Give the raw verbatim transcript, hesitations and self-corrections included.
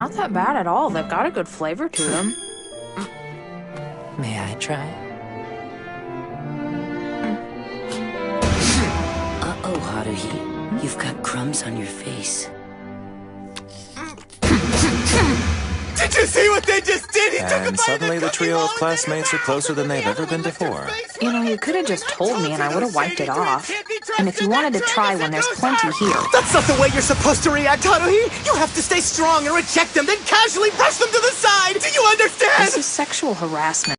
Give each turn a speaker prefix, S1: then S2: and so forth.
S1: Not that bad at all. They've got a good flavor to them.
S2: May I try? Uh-oh, Haruhi. You've got crumbs on your face.
S3: Did you see what they just did? He took a
S4: And
S3: bite
S4: suddenly
S3: of
S4: the
S3: cookie
S4: trio of
S3: while
S4: classmates are closer than they've ever been before.
S1: You know, you could have just told me and I would have wiped it off. And if you wanted to try one, there's plenty here.
S3: That's not the way you're supposed to react, Haruhi! You have to stay strong and reject them, then casually brush them to the side! Do you understand?
S1: This is sexual harassment.